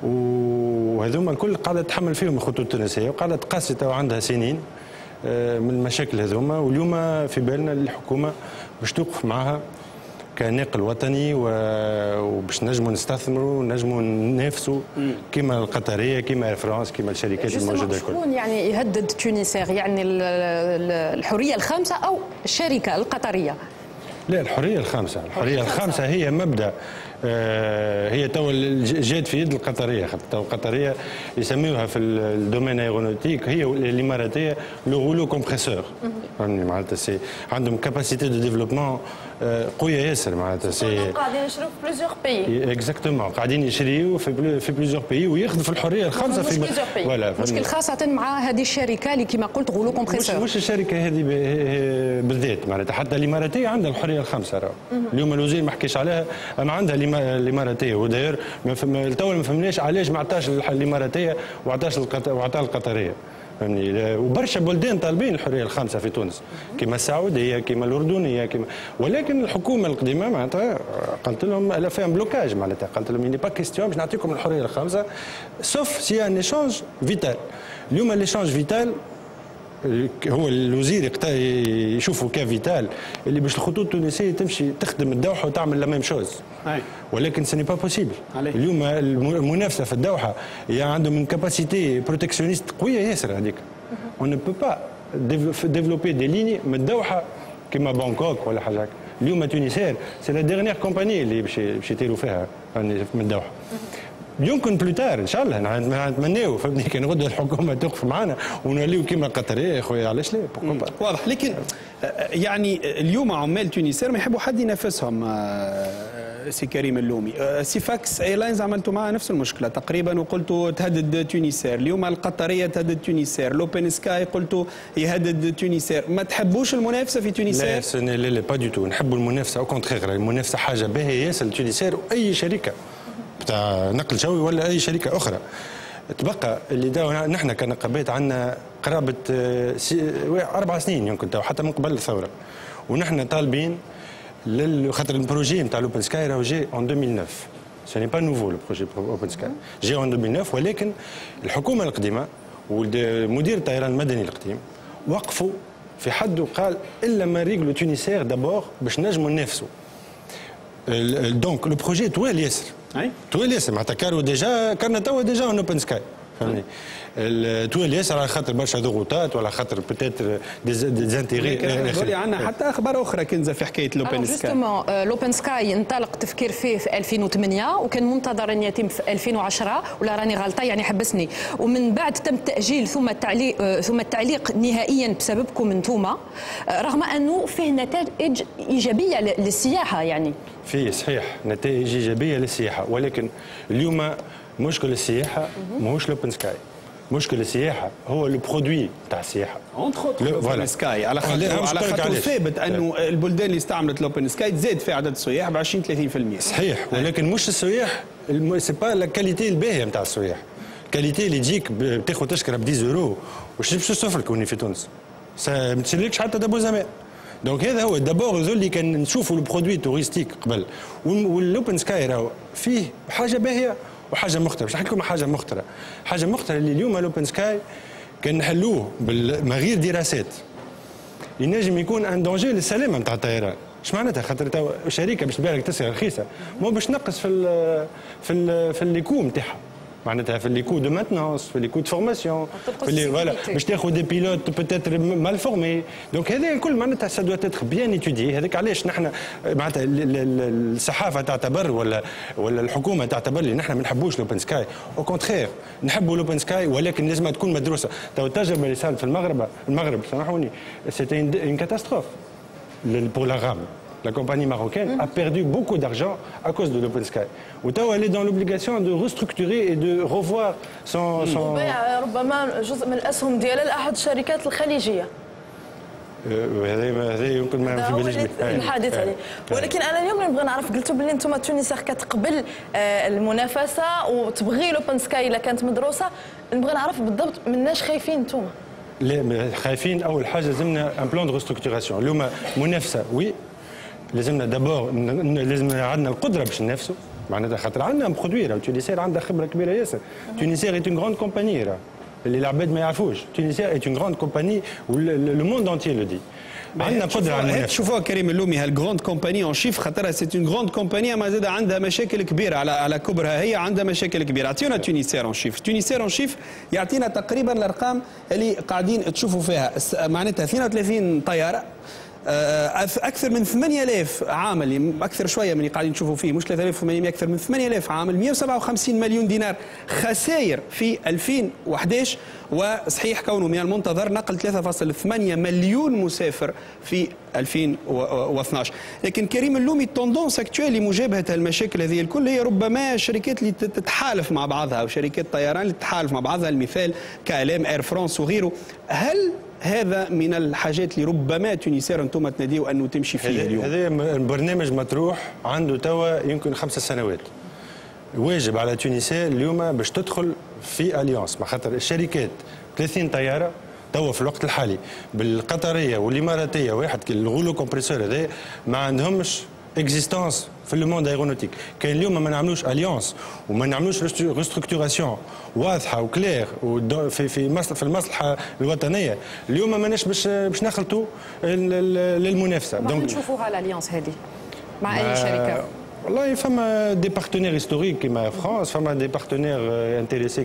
وهذوما الكل قاعده تحمل فيهم الخطوط التونسيه وقاعده تقاسي تو عندها سنين من المشاكل هذوما واليوم في بالنا الحكومه باش توقف معها كناقل وطني وباش نجموا نستثمروا ونجموا ننافسوا كما القطريه كما فرنسا كما الشركات الموجوده الكل. شكون يعني يهدد تونسير يعني الحريه الخامسه او الشركه القطريه؟ لا الحريه الخامسه هي مبدا هي تو جات في يد القطريه خاطر القطريه يسميوها في الدومين ايرونوتيك هي الاماراتيه لو غولو كومبريسور معناتها عندهم كاباسيتي دو ديفلوبمون قويه ياسر معناتها قاعدين يشريو في بليزيور بيي اكزاكتومون قاعدين يشريو في بليزيور بيي وياخذوا في الحريه الخامسه في بليزيور بيي مشكل خاصه مع هذه الشركه اللي كما قلت غولو كومبريسور مش الشركه هذه بالذات معناتها حتى الاماراتيه عندها الحريه الخامسه اليوم الوزير ما حكيش عليها اما عندها الاماراتيه وداير تو ما فهمناش علاش ما عطاش الاماراتيه وعطاها القطريه فهمني وبرشا بلدان طالبين الحريه الخامسه في تونس كما السعوديه كما الاردنيه كما ولكن الحكومه القديمه معناتها قالت لهم فيها بلوكاج معناتها قالت لهم ني با كيستيون باش نعطيكم الحريه الخامسه سوف سي ان ايشانج فيتال. اليوم الايشانج فيتال هو الوزير يشوفوا كافيتال اللي باش الخطوط التونسيه تمشي تخدم الدوحه وتعمل لا ميم شوز ولكن سني با بوسيبل. اليوم المنافسه في الدوحه هي عندهم من كاباسيتي بروتكسيونيست قويه ياسر هذيك اون نو بو با ديفلوبي دي ليني من الدوحه كما بانكوك ولا حاجه. اليوم تونسير سي لا ديرنيير كومباني اللي باش يطيروا فيها من الدوحه. يمكن بلوتار ان شاء الله نتمناو فهمني كان غدا الحكومه توقف معنا ونوليو كيما القطريه يا خويا علاش لا واضح. لكن يعني اليوم عمال تونسير ما يحبوا حد ينافسهم سي كريم اللومي. سيفاكس ايرلاينز عملتوا معها نفس المشكله تقريبا وقلتوا تهدد تونسير. اليوم القطريه تهدد تونسير. لوبن سكاي قلتوا يهدد تونسير. ما تحبوش المنافسه في تونسير؟ لا لا با دو تو نحبوا المنافسه او كونتخيغ المنافسه حاجه باهيه ياسر لتونسير واي شركه بتاع نقل جوي ولا اي شركه اخرى. تبقى اللي داو نحن كنقابات عندنا قرابه 4 سنين يمكن تو حتى من قبل الثوره ونحن طالبين خاطر البروجي نتاع لوبن سكاي راهو جي اون 2009 سي ني با نوفو لو بروجي اوبن سكاي جي اون 2009 ولكن الحكومه القديمه ومدير الطيران المدني القديم وقفوا في حد وقال الا ما ريغلو تونسير دابور باش نجموا ننافسوا. دونك لو بروجي طوال ياسر طوال ياسر معناتها كارو ديجا كارنا توا ديجا اون اوبن سكاي فهمني. تولي ياسر على خاطر برشا ضغوطات ولا خاطر بوتيتر ديزانتيغي. عندنا حتى اخبار اخرى كنزه في حكايه لوبن سكاي. جوستومون لوبن سكاي انطلق التفكير فيه في 2008 وكان منتظر ان يتم في 2010 ولا راني غلطه يعني حبسني، ومن بعد تم التاجيل ثم التعليق نهائيا بسببكم انتوما، رغم انه فيه نتائج ايجابيه للسياحه يعني. فيه صحيح نتائج ايجابيه للسياحه، ولكن اليوم مشكل السياحه ماهوش لوبن سكاي. مشكل السياحه هو البرودوي تاع السياحه. لوبن سكاي على خاطر ثابت انه البلدان اللي استعملت لوبن سكاي تزاد في عدد السياح ب 20-30%. صحيح، ولكن مش السياح، سي با لا كاليتي الباهيه نتاع السياح. الكاليتي اللي تجيك تاخذ تشكره ب 10 يورو باش تصرف لك في تونس. ما تشريكش حتى دابو زمان. دونك هذا هو دابور اللي كان نشوفوا البرودوي توريستيك قبل، واللوبن سكاي راهو فيه حاجه باهيه وحاجه مختلفه. باش نحكي لكم حاجه مختلفه، حاجه مختلفه اللي اليوم لوبن سكاي كان نحلوه من غير دراسات ينجم يكون ان دونجي للسلامه نتاع الطيران. اش معناتها؟ خاطر شركه باش تبيع لك تسعه رخيصه مو باش تنقص في الليكو نتاعها، معناتها في الليكو دو مانتنونس، في الليكو دو فورماسيون، في اللي فوالا باش تاخذ دي بيلوت بوتيتر مال فورمي. دونك هذا الكل معناتها سا دوا تيتر بيان ايتودي. هذاك علاش نحن معناتها الصحافه تعتبر ولا الحكومه تعتبر اللي نحن ما نحبوش لوبن سكاي. او كونتخير نحبوا لوبن سكاي، ولكن لازم تكون مدروسه. تو التجربه اللي صارت في المغرب سامحوني سيتي ان كاتاستروف pour la RAM. La compagnie marocaine a perdu beaucoup d'argent à cause de l'Open Sky. وتوا elle est dans l'obligation de restructurer et de revoir son ربما جزء من الاسهم ديالها لاحد الشركات الخليجيه. هذا يمكن ما في باليش الحديث عليه. ولكن انا اليوم نبغي نعرف، قلتوا باللي انتم تونس كتقبل المنافسه وتبغي لوبن سكاي الا كانت مدروسه، نبغي نعرف بالضبط مناش خايفين انتم؟ لا خايفين. اول حاجه لازمنا ان بلان دو ريستركتوراسيون. اليوم منافسه وي، لازمنا دابور لازم عندنا القدره باش ننافسوا، معناتها خاطر عندنا برودوي. راهو تونسير عندها خبره كبيره ياسر. تونسير ايت اون غراند كومباني، راه اللي العباد ما يعرفوش. تونسير ايت اون غراند كومباني ولو موند انتي لو دي. عندنا قدره على المنافسه. تشوفوها كريم اللومي هالجراند كومباني اون شيف، خاطرها سيت اون غراند كومباني ما زاد عندها مشاكل كبيره على كبرها، هي عندها مشاكل كبيره. اعطيونا تونسير اون شيف. تونسير اون شيف يعطينا تقريبا الارقام اللي قاعدين تشوفوا فيها، معناتها 32 طياره، اكثر من 8000 عامل، اكثر شويه من اللي قاعدين نشوفوا فيه، مش 3800، اكثر من 8000 عامل، 157 مليون دينار خسائر في 2011. وصحيح كونه من المنتظر نقل 3.8 مليون مسافر في 2012. لكن كريم اللومي التوندونس اكتوال لمجابهه المشاكل هذه الكل هي ربما شركات اللي تتحالف مع بعضها او شركات طيران اللي تتحالف مع بعضها، المثال كالام، اير فرانس وغيره. هل هذا من الحاجات اللي ربما تونسير انتم تناديوا انه تمشي فيها اليوم؟ هذا برنامج مطروح عنده توا يمكن 5 سنوات. واجب على تونسير اليوم باش تدخل في اليونس، مع خاطر الشركات 30 طياره توا في الوقت الحالي بالقطريه والاماراتيه واحد الغولو كومبريسور هذا ما عندهمش اكزيستونس في لو موند ايرونوتيك. كان اليوم ما نعملوش اليونس وما نعملوش ريستركتوراسيون واضحه وكلير في المصلحه الوطنيه، اليوم ماناش باش نخلطوا للمنافسه. دونك نشوفوها الاليونس هذه مع اي شركه؟ والله فما دي بارتنير هيستوريك كيما فرانس، فما دي بارتنير انتريسي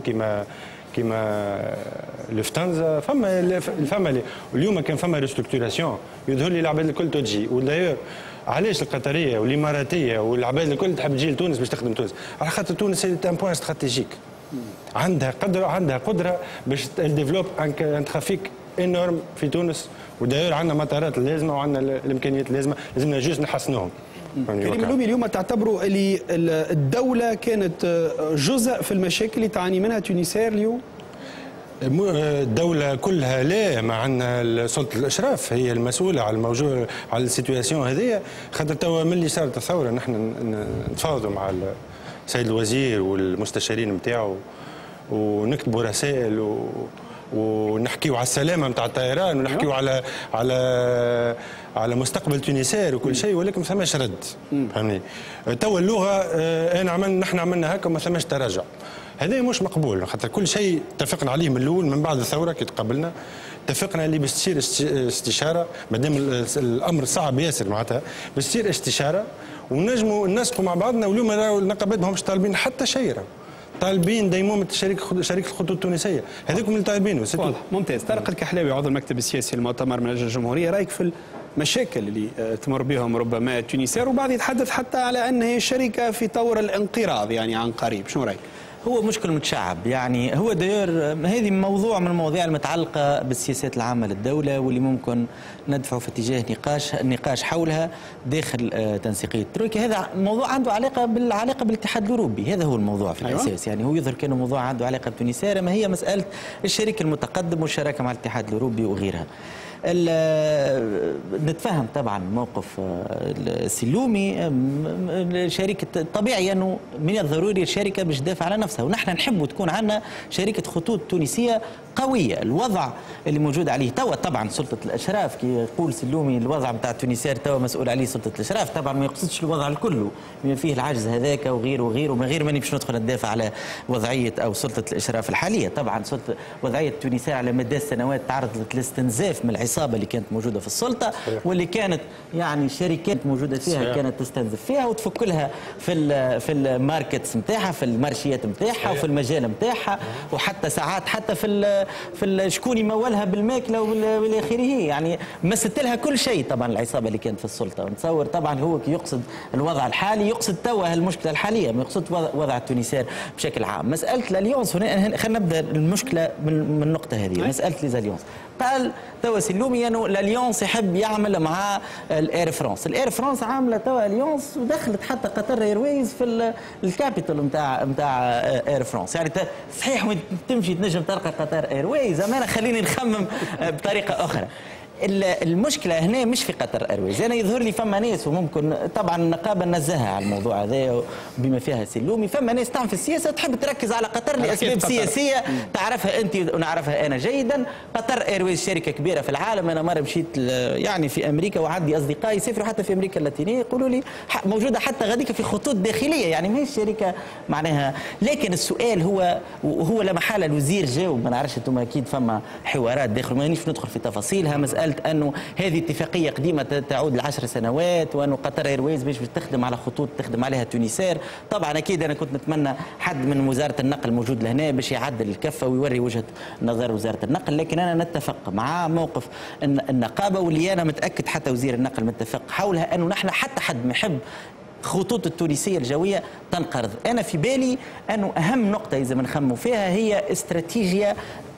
كيما لوفتانزا، فما اليوم كان فما ريستركتوراسيون يظهر لي العباد الكل تجي. ودايور علاش القطريه والاماراتيه والعباد الكل تحب تجي لتونس باش تخدم تونس؟ على خاطر تونس سي ان بوان استراتيجيك، عندها قدره باش ديفلوب ان ترافيك انورم في تونس. ودايور عندنا مطارات اللازمه وعندنا الامكانيات اللازمه، لازمنا جوست نحسنوهم. كريم اللومي اليوم تعتبروا اللي الدوله كانت جزء في المشاكل اللي تعاني منها تونسير اليوم؟ الدولة كلها لا، ما عندنا سلطة الإشراف هي المسؤولة على الموجود على السيتواسيون هذه. خاطر توا ملي صارت الثورة نحن نتفاوضوا مع السيد الوزير والمستشارين نتاعو ونكتبوا رسائل ونحكيوا على السلامة نتاع الطيران ونحكيوا على مستقبل تونسير وكل شيء، ولكن ما ثماش رد. فهمني؟ توا اللغة نحن عملنا هكا وما ثماش تراجع. هذا مش مقبول، خاطر كل شيء اتفقنا عليه من الاول من بعد الثوره كي تقابلنا، اتفقنا اللي باش تصير استشاره مادام الامر صعب ياسر معناتها باش تصير استشاره ونجموا ننسقوا مع بعضنا. واليوم النقابات ماهمش طالبين حتى شيء، طالبين ديمومه شركه الخطوط التونسيه، هذوكم اللي طالبينه. ممتاز. طارق الكحلاوي عضو المكتب السياسي للمؤتمر من اجل الجمهوريه، رايك في المشاكل اللي تمر بهم ربما تونسير، وبعض يتحدث حتى على انها شركه في طور الانقراض يعني عن قريب، شنو رايك؟ هو مشكل متشعب، يعني هو داير هذه موضوع من المواضيع المتعلقة بالسياسات العامة للدولة واللي ممكن ندفعوا في اتجاه النقاش حولها داخل تنسيقية الترويكا. هذا موضوع عنده علاقة بالاتحاد الأوروبي، هذا هو الموضوع في الأساس. يعني هو يظهر كأنه موضوع عنده علاقة بتونسيا، ما هي مسألة الشريك المتقدم والشراكة مع الاتحاد الأوروبي وغيرها. نتفهم طبعا موقف السلومي، شركة طبيعي انه من الضروري الشركه باش تدافع على نفسها، ونحن نحب تكون عندنا شركه خطوط تونسيه قويه. الوضع اللي موجود عليه توا طبعا سلطه الاشراف، كي يقول سلومي الوضع نتاع تونسير توا مسؤول عليه سلطه الاشراف، طبعا ما يقصدش الوضع الكله بما فيه العجز هذاك وغيره وغيره، من غير ماني باش ندخل ندافع على وضعيه او سلطه الاشراف الحاليه. طبعا سلطه وضعيه تونسير على مدى السنوات تعرضت لاستنزاف من العصابه اللي كانت موجوده في السلطه، واللي كانت يعني الشركات موجوده فيها كانت تستنزف فيها وتفك لها في الماركتس نتاعها، في المارشيات نتاعها وفي المجال نتاعها، وحتى ساعات حتى في شكون يمولها بالماكله والى اخره. يعني مست لها كل شيء طبعا العصابه اللي كانت في السلطه. ونتصور طبعا هو كي يقصد الوضع الحالي يقصد توا المشكله الحاليه، ما يقصد وضع التونسير بشكل عام. مساله الاليونس هنا خلينا نبدا المشكله من النقطه هذه، مساله ليزاليونس. قال توا سلومي انه الاليونس يحب يعمل مع الاير فرانس، الاير فرانس عامله توا اليونس ودخلت حتى قطر ايرويز في الكابيتال نتاع اير فرانس. يعني صحيح وين تمشي تنجم تلقى قطر ايرويز، اما انا خليني نخمم بطريقه اخرى. المشكله هنا مش في قطر ايرويز، انا يظهر لي فما ناس، وممكن طبعا النقابه نزهها على الموضوع هذا بما فيها سلومي، فما ناس تعمل في السياسه تحب تركز على قطر لاسباب سياسيه تعرفها انت ونعرفها انا جيدا. قطر ايرويز شركه كبيره في العالم، انا مره مشيت يعني في امريكا وعندي اصدقائي يسافروا حتى في امريكا اللاتينيه يقولوا لي موجوده حتى غاديك في خطوط داخليه، يعني ماهيش شركه معناها. لكن السؤال هو لا محاله الوزير جاوب، ما نعرفش انتم اكيد فما حوارات داخل، مانيش ندخل في تفاصيلها. مساله انه هذه اتفاقيه قديمه تعود ل10 سنوات، وانه قطر ايرويز باش تخدم على خطوط تخدم عليها تونسير. طبعا اكيد انا كنت نتمنى حد من وزاره النقل موجود لهنا باش يعدل الكفه ويوري وجهه نظر وزاره النقل، لكن انا نتفق مع موقف النقابه، واللي انا متاكد حتى وزير النقل متفق حولها، انه نحن حتى حد ما يحب خطوط التونسيه الجويه تنقرض. انا في بالي انه اهم نقطه اذا بنخموا فيها هي استراتيجيه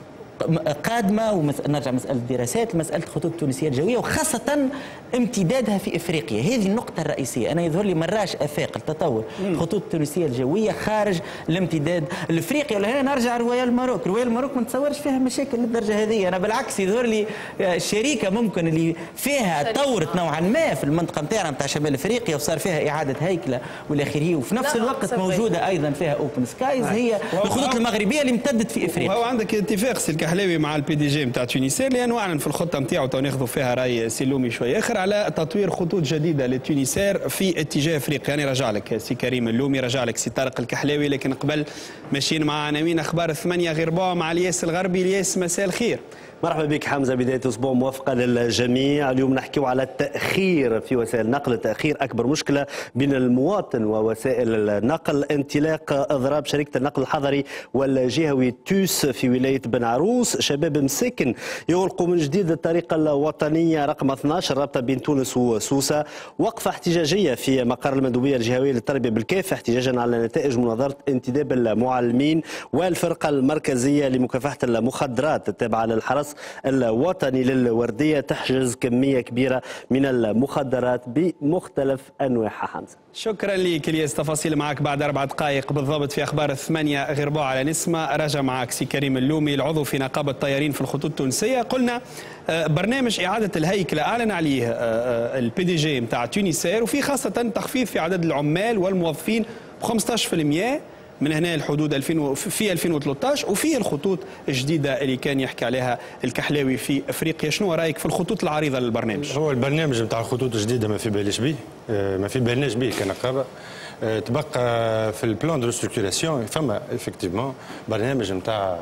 قادمه، ونرجع مساله الدراسات مساله الخطوط التونسيه الجويه وخاصه امتدادها في افريقيا. هذه النقطه الرئيسيه. انا يظهر لي مراش افاق التطور الخطوط التونسيه الجويه خارج الامتداد الافريقي. ولا هنا نرجع رويال ماروك، رويال ماروك ما نتصورش فيها مشاكل للدرجه هذه. انا بالعكس يظهر لي الشركه ممكن اللي فيها طورت نوعا ما في المنطقه نتاعنا نتاع شمال افريقيا وصار فيها اعاده هيكله والى اخره، وفي نفس الوقت موجوده ايضا فيها اوبن سكايز هي الخطوط المغربيه اللي امتدت في افريقيا. وهو عندك اتفاق الكحلاوي مع البي دي جي نتاع تونسير، لانه اعلن في الخطه نتاعو تو ناخذوا فيها راي سلومي شويه اخر على تطوير خطوط جديده لتونسير في اتجاه افريقيا. يعني رجع لك سي كريم اللومي، رجع لك سي طارق الكحلاوي، لكن قبل ماشيين مع عناوين اخبار 8 غير بوع مع الياس الغربي. الياس مساء الخير. مرحبا بك حمزه، بدايه اسبوع موفقه للجميع. اليوم نحكيو على التاخير في وسائل النقل، التاخير اكبر مشكله بين المواطن ووسائل النقل. انطلاق اضراب شركه النقل الحضري والجهوي توس في ولايه بن عروس، شباب مساكن يغلقوا من جديد الطريق الوطنيه رقم 12 الرابطه بين تونس وسوسه. وقفه احتجاجيه في مقر المندوبيه الجهويه للتربيه بالكافه احتجاجا على نتائج مناظره انتداب المعلمين. والفرقه المركزيه لمكافحه المخدرات التابعه للحرس الوطني للورديه تحجز كميه كبيره من المخدرات بمختلف انواعها. حمزه شكرا لك الياس، تفاصيل معك بعد 4 دقائق بالضبط في اخبار 8 غير بوع على نسمه. راجع معك سي كريم اللومي العضو في نقابه الطيارين في الخطوط التونسيه. قلنا برنامج اعاده الهيكله اعلن عليه البي دي جي نتاع تونسير، وفي خاصه تخفيض في عدد العمال والموظفين ب 15% من هنا الحدود في 2013، وفي الخطوط الجديده اللي كان يحكي عليها الكحلاوي في افريقيا. شنو رايك في الخطوط العريضه للبرنامج؟ هو البرنامج نتاع الخطوط الجديده ما في باليش به، ما في بالناش به كنقابه. تبقى في البلان دو ستركتوراسيون فما افكتيفمون برنامج نتاع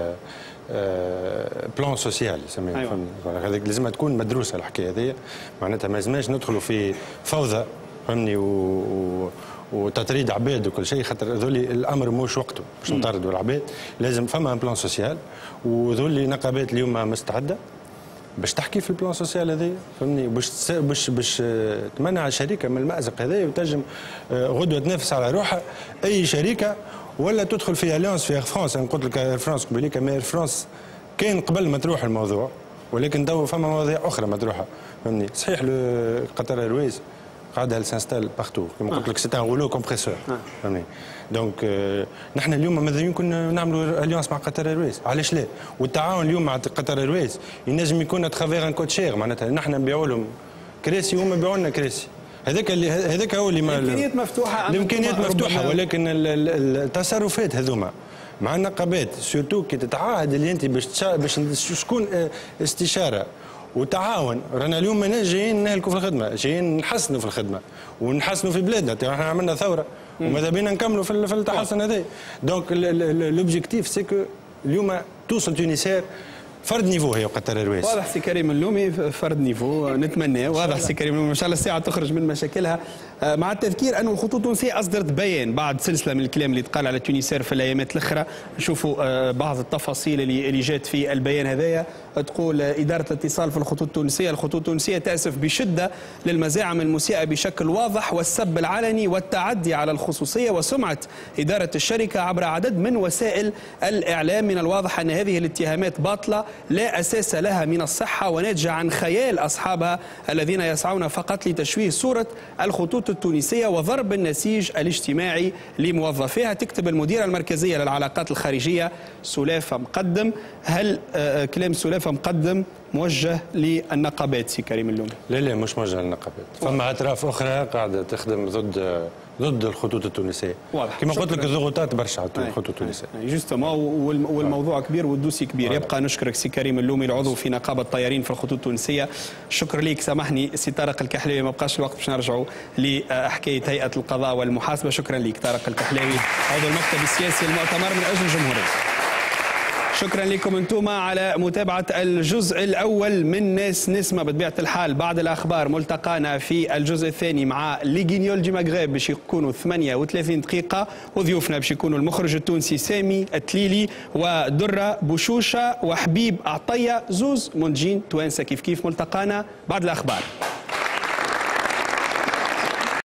بلان سوسيال يسميه. هذيك لازم تكون مدروسه الحكايه هذه، معناتها ما لازمناش ندخلوا في فوضى فهمني وتطريد عباد وكل شيء، خاطر ذولي الامر موش وقته باش نطردوا العباد، لازم فما ان بلان سوسيال، وذولي نقابات اليوم مستعده باش تحكي في البلان سوسيال هذايا، فهمني، باش تمنع شركه من المأزق هذايا وتنجم غدوه تنافس على روحها اي شركه، ولا تدخل في اليانس في اير فرانس. انا قلت لك اير فرانس قبيليك، ما اير فرانس كان قبل ما تروح الموضوع، ولكن تو فما مواضيع اخرى مطروحه، فهمني. صحيح قطر ايرويز قاعده سانستال بارتو كما قلت لك، سي ان غولو كومبريسور، فهمني. دونك نحن اليوم ماذا يمكن نعملوا اليانس مع قطر ايرويز، علاش لا؟ والتعاون اليوم مع قطر ايرويز ينجم يكون اترافير ان كود شير، معناتها نحن نبيعوا لهم كراسي وهم يبيعوا لنا كراسي. هذاك هو اللي الامكانيات مفتوحه، الامكانيات مفتوحه، ولكن التصرفات هذوما مع النقابات سورتو كي تتعاهد اللي انت باش تكون استشاره وتعاون. رانا اليوم ماناش جايين نهلكوا في الخدمه، جايين نحسنوا في الخدمه ونحسنوا في بلادنا. احنا عملنا ثوره وماذا بينا نكملوا في التحسن هذا. دونك لوبجيكتيف سي كو اليوم توصل تونسير فرد نيفو هي قطر ايرويز. واضح سي كريم اللومي فرد نيفو نتمناه، واضح سي كريم اللومي ان شاء الله الساعه تخرج من مشاكلها. مع التذكير أن الخطوط التونسية أصدرت بيان بعد سلسلة من الكلام اللي تقال على تونسير في الأيامات الأخرى. نشوفوا بعض التفاصيل اللي جات في البيان هذايا. تقول إدارة الاتصال في الخطوط التونسية: الخطوط التونسية تأسف بشدة للمزاعم المسيئة بشكل واضح والسب العلني والتعدي على الخصوصية وسمعة إدارة الشركة عبر عدد من وسائل الإعلام. من الواضح أن هذه الاتهامات باطلة لا أساس لها من الصحة وناتجة عن خيال أصحابها الذين يسعون فقط لتشويه صورة الخطوط التونسية وضرب النسيج الاجتماعي لموظفيها. تكتب المديرة المركزية للعلاقات الخارجية سلافة مقدم. هل كلام سلافة مقدم موجه للنقابات سي كريم اللومي؟ لا مش موجه للنقابات، فما اطراف اخرى قاعده تخدم ضد الخطوط التونسيه. واضح كما قلت لك الضغوطات برشا على الخطوط التونسيه. جوستومون والموضوع كبير والدوسي كبير. يبقى نشكرك سي كريم اللومي العضو في نقابه الطيارين في الخطوط التونسيه. شكرا لك. سامحني سي طارق الكحلاوي، ما بقاش الوقت باش نرجعوا لحكايه هيئه القضاء والمحاسبه. شكرا لك طارق الكحلاوي عضو المكتب السياسي المؤتمر من اجل الجمهوريه. شكرا لكم انتم على متابعة الجزء الأول من ناس نسمة. بطبيعة الحال بعد الأخبار ملتقانا في الجزء الثاني مع ليغينيول دي مغرب باش يكونوا 38 دقيقة، وضيوفنا باش يكونوا المخرج التونسي سامي التليلي ودرة بوشوشة وحبيب عطية، زوز منتجين توانسة كيف ملتقانا بعد الأخبار.